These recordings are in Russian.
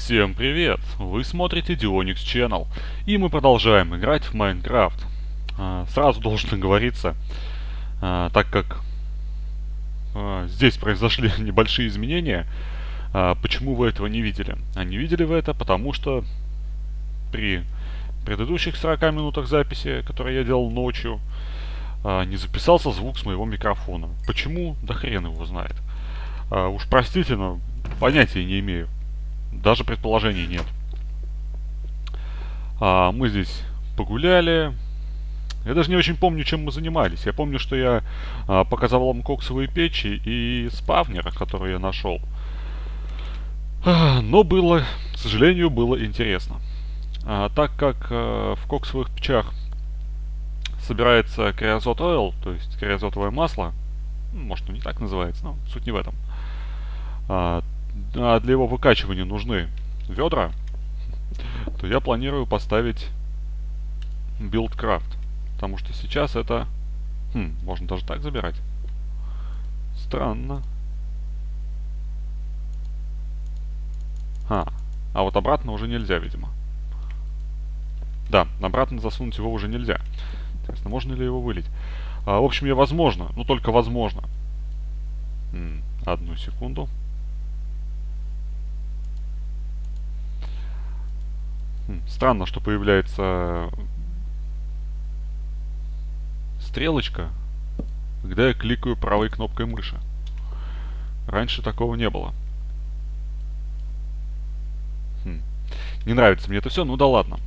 Всем привет! Вы смотрите Dionix Channel, и мы продолжаем играть в Майнкрафт. Сразу должен оговориться, так как здесь произошли небольшие изменения, почему вы этого не видели? А не видели вы это, потому что при предыдущих 40 минутах записи, которые я делал ночью, не записался звук с моего микрофона. Почему? Да хрен его знает. Уж простите, но понятия не имею. Даже предположений нет. Мы здесь погуляли. Я даже не очень помню, чем мы занимались. Я помню, что я показал вам коксовые печи и спавнера, который я нашел. Но было, к сожалению, было интересно. Так как в коксовых печах собирается криозот ойл, то есть криозотовое масло, может, оно не так называется, но суть не в этом. Для его выкачивания нужны ведра, то я планирую поставить билдкрафт. Потому что сейчас это... можно даже так забирать. Странно. А вот обратно уже нельзя, видимо. Да, обратно засунуть его уже нельзя. Интересно, можно ли его вылить? В общем, я возможно, но только возможно. Одну секунду. Странно, что появляется стрелочка, когда я кликаю правой кнопкой мыши. Раньше такого не было. Не нравится мне это все, ну да ладно.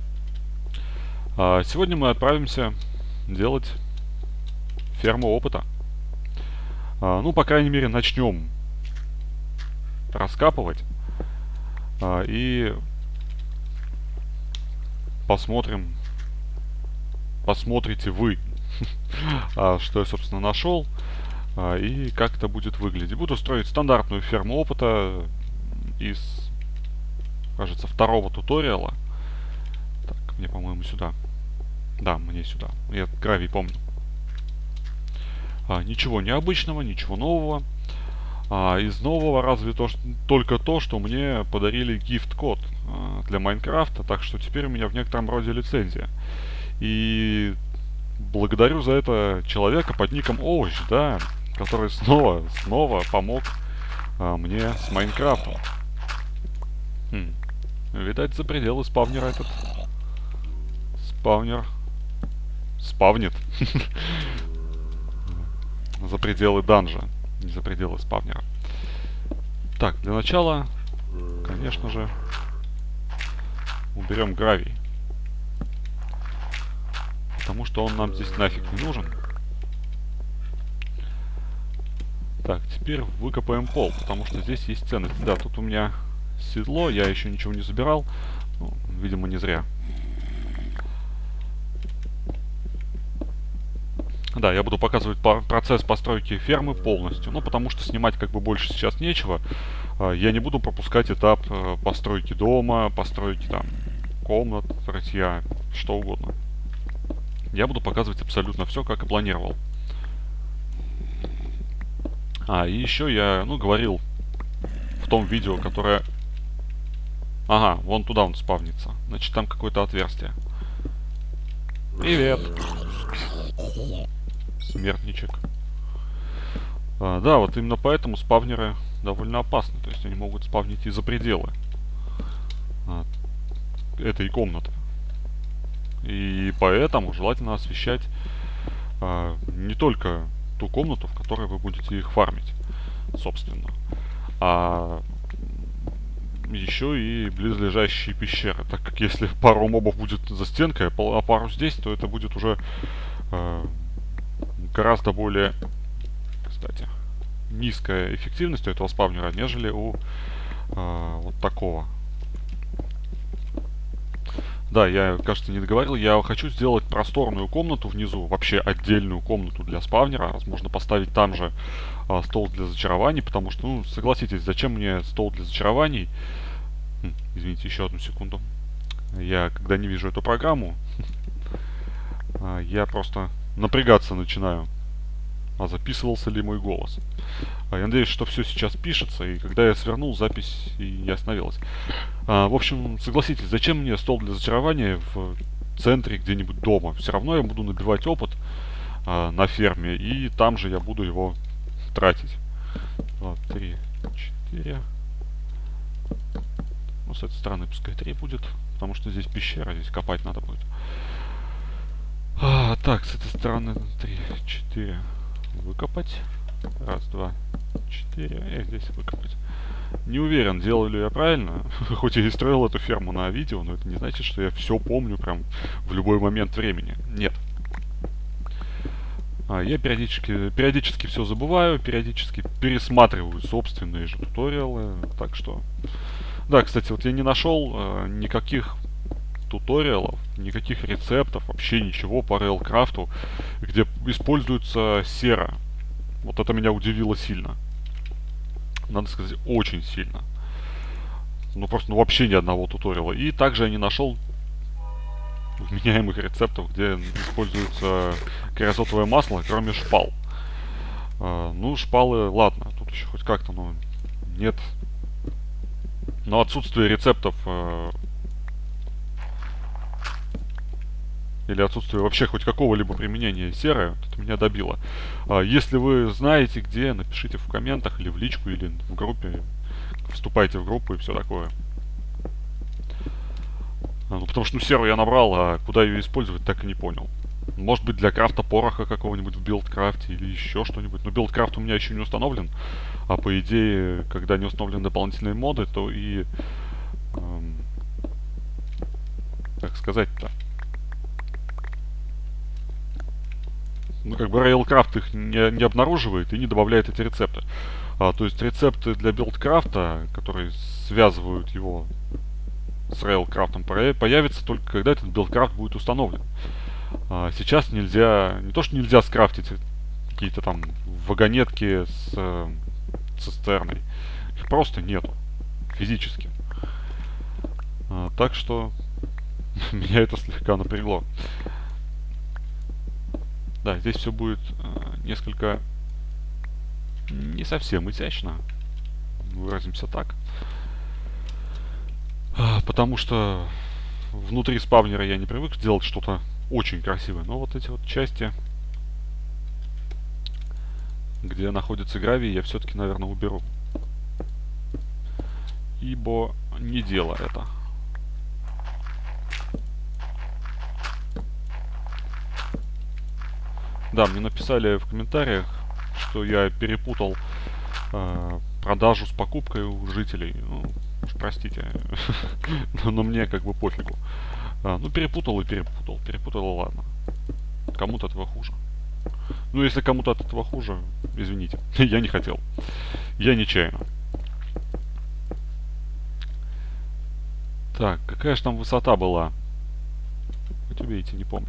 Сегодня мы отправимся делать ферму опыта. Ну, по крайней мере, начнем раскапывать. И посмотрим. Посмотрите вы, что я, собственно, нашел. И как это будет выглядеть. Буду строить стандартную ферму опыта из, кажется, второго туториала. Так, мне, по-моему, сюда. Да, мне сюда. Я гравий помню. Ничего необычного, ничего нового. Из нового разве только то, что мне подарили гифт-код для Майнкрафта, так что теперь у меня в некотором роде лицензия. И благодарю за это человека под ником Овощ, да, который снова помог мне с Майнкрафтом. Видать, за пределы спавнера этот спавнер спавнит. За пределы данжа, не за пределы спавнера. Так, для начала, конечно же, уберем гравий. Потому что он нам здесь нафиг не нужен. Так, теперь выкопаем пол, потому что здесь есть ценности. Да, тут у меня седло, я еще ничего не забирал. Ну, видимо, не зря. Да, я буду показывать процесс постройки фермы полностью. Ну, потому что снимать как бы больше сейчас нечего. Я не буду пропускать этап постройки дома, постройки там комнат, рытья, что угодно. Я буду показывать абсолютно все, как и планировал. И еще я, говорил в том видео, которое... Ага, вон туда он спавнится. Значит, там какое-то отверстие. Привет! Смертничек. Да, вот именно поэтому спавнеры довольно опасны. То есть они могут спавнить и за пределы этой комнаты. И поэтому желательно освещать не только ту комнату, в которой вы будете их фармить, собственно, а еще и близлежащие пещеры. Так как если пару мобов будет за стенкой, а пару здесь, то это будет уже гораздо более, кстати, низкая эффективность у этого спавнера, нежели у вот такого. Да, я, кажется, не договорил. Я хочу сделать просторную комнату внизу, вообще отдельную комнату для спавнера. Возможно, поставить там же стол для зачарований, потому что, ну, согласитесь, зачем мне стол для зачарований? Извините, еще одну секунду. Я, когда не вижу эту программу, я просто напрягаться начинаю. Записывался ли мой голос? Я надеюсь, что все сейчас пишется, и когда я свернул, запись и не остановилась. В общем, согласитесь, зачем мне стол для зачарования в центре где-нибудь дома? Все равно я буду набивать опыт на ферме, и там же я буду его тратить. 2, 3, 4. Ну, с этой стороны пускай 3 будет, потому что здесь пещера, здесь копать надо будет. Так, с этой стороны 3, 4 выкопать. Раз, два, 4. И здесь выкопать. Не уверен, делаю ли я правильно. Хоть я и строил эту ферму на видео, но это не значит, что я все помню прям в любой момент времени. Нет. Я периодически все забываю, периодически пересматриваю собственные же туториалы. Так что... Да, кстати, вот я не нашел никаких туториалов, никаких рецептов, вообще ничего по рейлкрафту, где используется сера. Вот это меня удивило сильно. Надо сказать, очень сильно. Ну просто, ну вообще ни одного туториала. И также я не нашел вменяемых рецептов, где используется криозотовое масло, кроме шпал. Ну, шпалы, ладно, тут еще хоть как-то, но нет. Но отсутствие рецептов или отсутствие вообще хоть какого-либо применения серы, это меня добило. Если вы знаете где, напишите в комментах или в личку, или в группе. Вступайте в группу и все такое. Ну, потому что, ну, серу я набрал, а куда ее использовать, так и не понял. Может быть, для крафта пороха какого-нибудь в билдкрафте или еще что-нибудь. Но билдкрафт у меня еще не установлен. А по идее, когда не установлены дополнительные моды, то и... как сказать-то? Ну, как бы Railcraft их не обнаруживает и не добавляет эти рецепты. То есть рецепты для билдкрафта, которые связывают его с Railcraft'ом, появятся только когда этот билдкрафт будет установлен. Сейчас нельзя, не то что нельзя скрафтить какие-то там вагонетки с цистерной. Их просто нету. Физически. Так что меня это слегка напрягло. Да, здесь все будет несколько не совсем изящно. Выразимся так. Потому что внутри спавнера я не привык делать что-то очень красивое. Но вот эти вот части, где находится гравий, я все-таки, наверное, уберу. Ибо не дело это. Да, мне написали в комментариях, что я перепутал продажу с покупкой у жителей. Ну, уж простите, но мне как бы пофигу. Ну, перепутал и перепутал. Перепутал, и ладно. Кому-то от этого хуже. Ну, если кому-то от этого хуже, извините. Я не хотел. Я нечаянно. Так, какая же там высота была? Хоть убейте, не помню.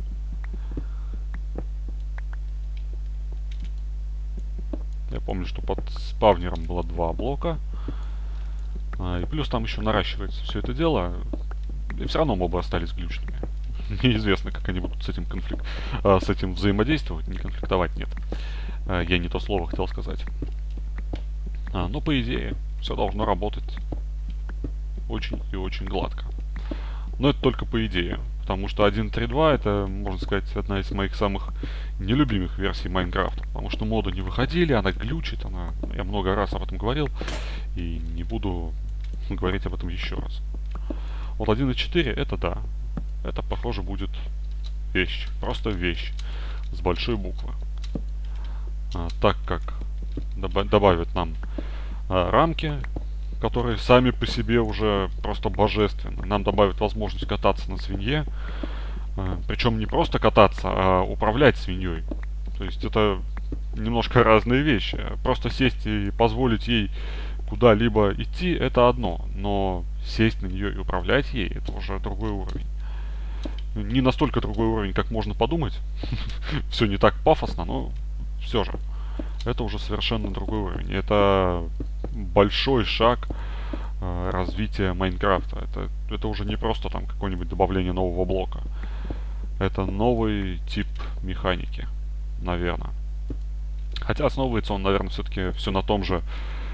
Я помню, что под спавнером было 2 блока. И плюс там еще наращивается все это дело. И все равно мобы остались глючными. Неизвестно, как они будут с этим с этим взаимодействовать. Не конфликтовать, нет. Я не то слово хотел сказать. Но по идее, все должно работать очень и очень гладко. Но это только по идее. Потому что 1.3.2 это, можно сказать, одна из моих самых нелюбимых версий Майнкрафта. Потому что моды не выходили, она глючит, я много раз об этом говорил. И не буду говорить об этом еще раз. Вот 1.4 это да. Это, похоже, будет вещь. Просто вещь. С большой буквы. Так как добавят нам рамки, которые сами по себе уже просто божественны. Нам добавят возможность кататься на свинье. Причем не просто кататься, а управлять свиньей. То есть это немножко разные вещи. Просто сесть и позволить ей куда-либо идти, это одно. Но сесть на нее и управлять ей, это уже другой уровень. Не настолько другой уровень, как можно подумать. Все не так пафосно, но все же. Это уже совершенно другой уровень. Это большой шаг развития Майнкрафта. Это уже не просто там какое-нибудь добавление нового блока. Это новый тип механики, наверное. Хотя основывается он, наверное, все-таки все на том же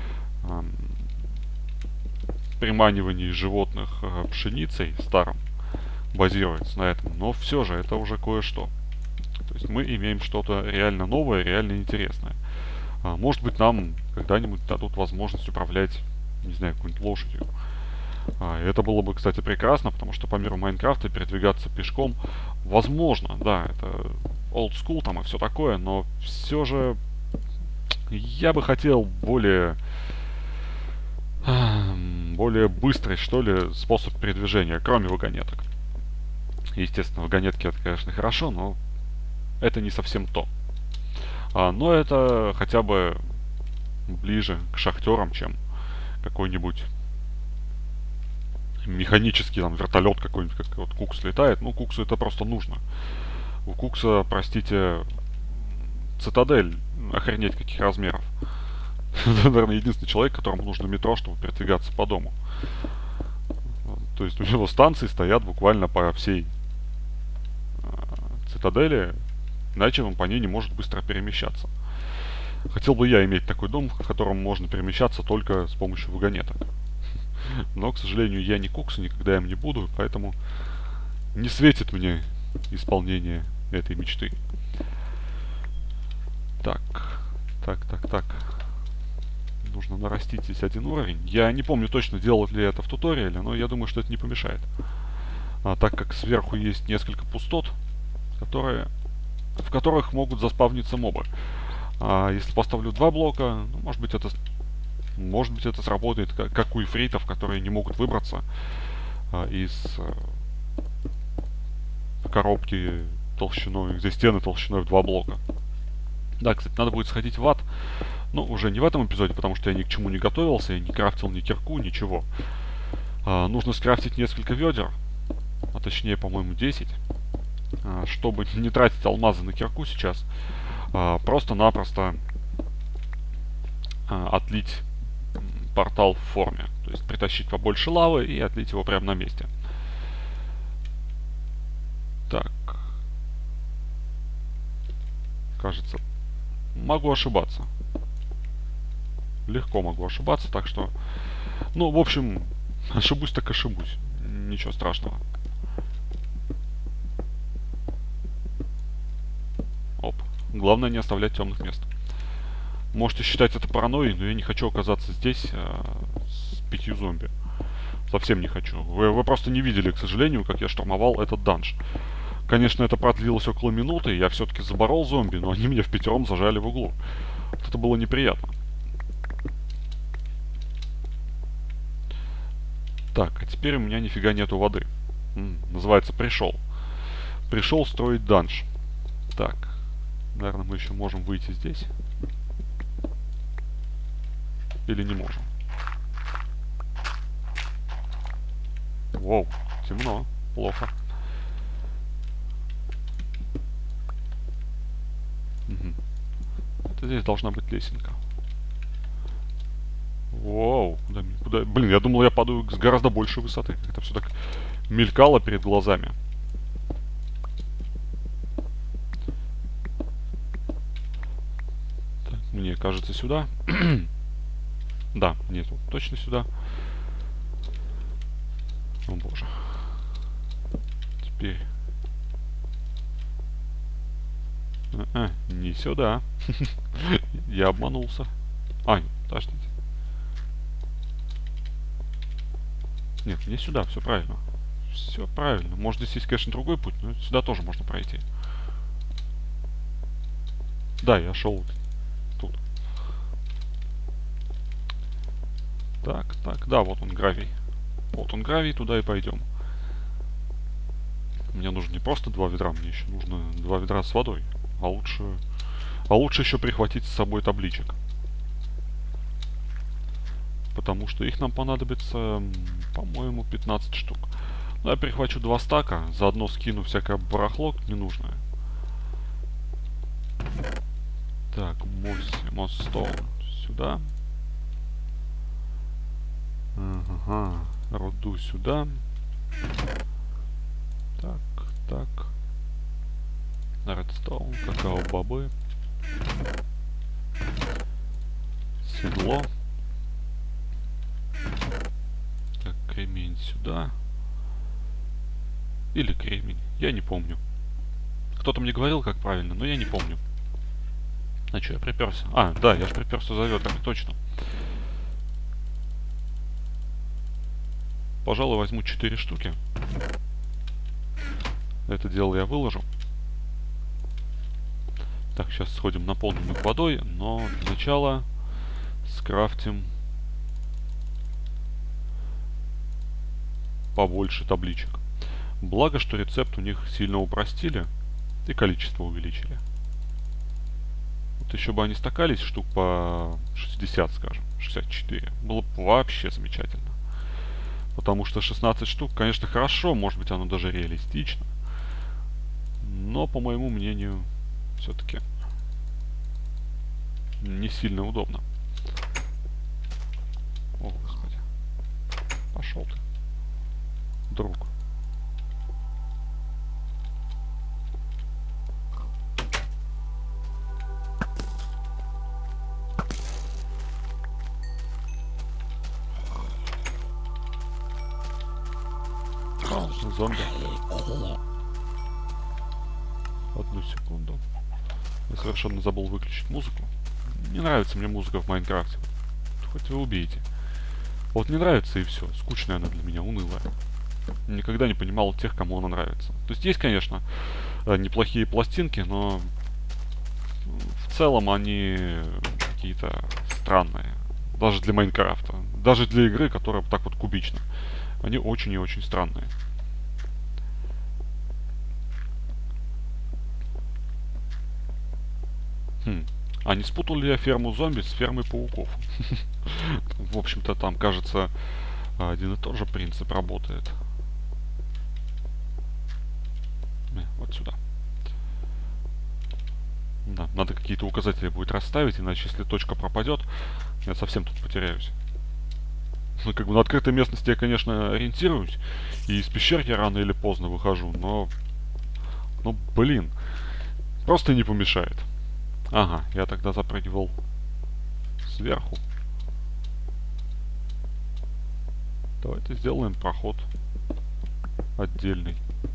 приманивании животных пшеницей старым, базируется на этом. Но все же это уже кое-что. То есть мы имеем что-то реально новое, реально интересное. Может быть, нам когда-нибудь дадут возможность управлять, не знаю, какой-нибудь лошадью. Это было бы, кстати, прекрасно, потому что по миру Майнкрафта передвигаться пешком возможно, да, это old school там и все такое, но все же я бы хотел более быстрый, что ли, способ передвижения, кроме вагонеток. Естественно, вагонетки это, конечно, хорошо, но это не совсем то. Но это хотя бы ближе к шахтерам, чем какой-нибудь механический там вертолет какой-нибудь, как вот Кукс летает. Ну, Куксу это просто нужно. У Кукса, простите, цитадель охренеть каких размеров. Это, наверное, единственный человек, которому нужно метро, чтобы передвигаться по дому. То есть у него станции стоят буквально по всей цитадели, иначе он по ней не может быстро перемещаться. Хотел бы я иметь такой дом, в котором можно перемещаться только с помощью вагонеток. Но, к сожалению, я не Кукс, и никогда им не буду, поэтому не светит мне исполнение этой мечты. Так. Нужно нарастить здесь один уровень. Я не помню точно, делал ли это в туториале, но я думаю, что это не помешает. Так как сверху есть несколько пустот, в которых могут заспавниться мобы. Если поставлю 2 блока, ну, может быть это сработает как у ифритов, которые не могут выбраться из коробки толщиной, где стены толщиной в 2 блока. Да, кстати, надо будет сходить в ад. Ну, уже не в этом эпизоде, потому что я ни к чему не готовился, я не крафтил ни кирку, ничего. Нужно скрафтить несколько ведер, а точнее, по-моему, 10, чтобы не тратить алмазы на кирку сейчас. Просто-напросто отлить портал в форме. То есть притащить побольше лавы и отлить его прямо на месте. Так. Кажется, могу ошибаться. Легко могу ошибаться, так что... Ну, в общем, ошибусь так ошибусь. Ничего страшного. Оп. Главное не оставлять темных мест. Можете считать это паранойей, но я не хочу оказаться здесь с 5 зомби. Совсем не хочу. Вы просто не видели, к сожалению, как я штурмовал этот данж. Конечно, это продлилось около минуты, я все-таки заборол зомби, но они меня впятером зажали в углу. Вот это было неприятно. Так, а теперь у меня нифига нету воды. Называется пришел. Пришел строить данж. Так, наверное, мы еще можем выйти здесь. Или не можем. Воу, темно, плохо. Это здесь должна быть лесенка. Воу, куда? Блин, я думал, я падаю с гораздо большей высоты. Это все так мелькало перед глазами. Так, мне кажется, сюда. Да, нет, вот точно сюда. О боже. Теперь. Не сюда. Я обманулся. Подождите. Нет, не сюда, все правильно. Все правильно. Может, здесь есть, конечно, другой путь, но сюда тоже можно пройти. Да, я шел тут. Так, да, вот он гравий. Вот он гравий, туда и пойдем. Мне нужно не просто 2 ведра, мне еще нужно 2 ведра с водой. А лучше еще прихватить с собой табличек. Потому что их нам понадобится, по-моему, 15 штук. Ну, я прихвачу 2 стака, заодно скину всякое барахло ненужное. Так, мостстоун сюда. Ага, руду сюда. Так. Редстоун, какао-бобы. Седло. Так, кремень сюда. Или кремень. Я не помню. Кто-то мне говорил, как правильно, но я не помню. А что, я приперся? А, да, я же приперся за ведрами, точно. Пожалуй, возьму 4 штуки. Это дело я выложу. Так, сейчас сходим, наполним их водой, но для начала скрафтим побольше табличек. Благо, что рецепт у них сильно упростили и количество увеличили. Вот еще бы они стакались штук по 60, скажем, 64. Было бы вообще замечательно. Потому что 16 штук, конечно, хорошо, может быть, оно даже реалистично. Но, по моему мнению, все-таки не сильно удобно. О, господи. Пошел ты, друг. Зомби. Одну секунду. Я совершенно забыл выключить музыку. Не нравится мне музыка в Майнкрафте. Хоть вы убейте. Вот не нравится и все. Скучная она для меня, унылая. Никогда не понимал тех, кому она нравится. То есть есть, конечно, неплохие пластинки, но в целом они какие-то странные. Даже для Майнкрафта. Даже для игры, которая так вот кубична. Они очень и очень странные. А не спутал ли я ферму зомби с фермой пауков? В общем-то, там, кажется, один и тот же принцип работает. Вот сюда. Да, надо какие-то указатели будет расставить, иначе если точка пропадет, я совсем тут потеряюсь. Ну, как бы на открытой местности я, конечно, ориентируюсь, и из пещер я рано или поздно выхожу, но... Ну, блин, просто не помешает. Ага, я тогда запрыгивал сверху. Давайте сделаем проход отдельный.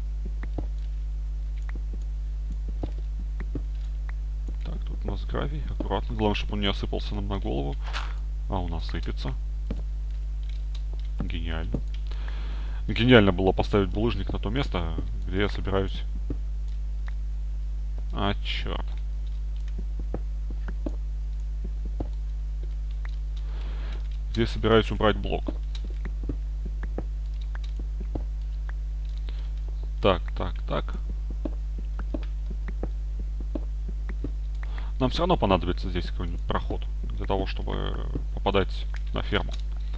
Так, тут у нас гравий. Аккуратно. Главное, чтобы он не осыпался нам на голову. А у нас сыпется. Гениально. Гениально было поставить булыжник на то место, где я собираюсь... А, черт. Где я собираюсь убрать блок. Так, так, так. Нам все равно понадобится здесь какой-нибудь проход для того, чтобы попадать на ферму.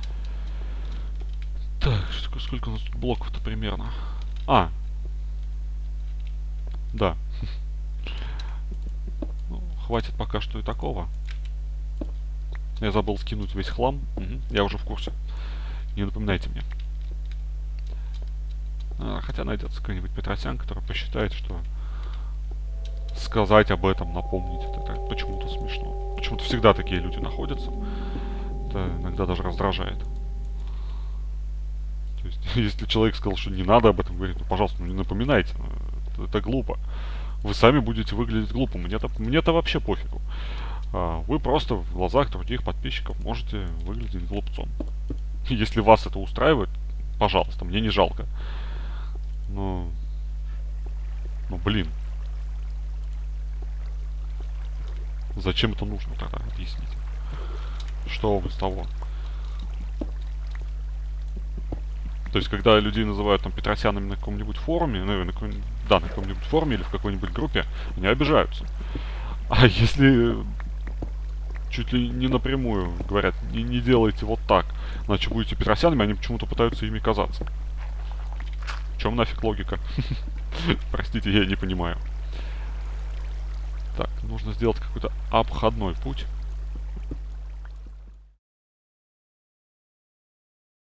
Так, сколько у нас тут блоков-то примерно? А. Да. Ну, хватит пока что и такого. Я забыл скинуть весь хлам. Угу, я уже в курсе. Не напоминайте мне. Хотя найдется какой-нибудь Петросян, который посчитает, что сказать об этом, напомнить это почему-то смешно. Почему-то всегда такие люди находятся. Это иногда даже раздражает. То есть, если человек сказал, что не надо об этом говорить, ну, пожалуйста, ну, не напоминайте. Это глупо. Вы сами будете выглядеть глупо. Мне-то вообще пофигу. Вы просто в глазах других подписчиков можете выглядеть глупцом. Если вас это устраивает, пожалуйста, мне не жалко. Ну, блин. Зачем это нужно тогда? Объясните. Что вы с того? То есть, когда людей называют там Петросянами на каком-нибудь форуме, на каком-нибудь форуме или в какой-нибудь группе, они обижаются. А если чуть ли не напрямую говорят, не делайте вот так, иначе будете Петросянами, они почему-то пытаются ими казаться. В чем нафиг логика? Простите, я не понимаю. Так, нужно сделать какой-то обходной путь.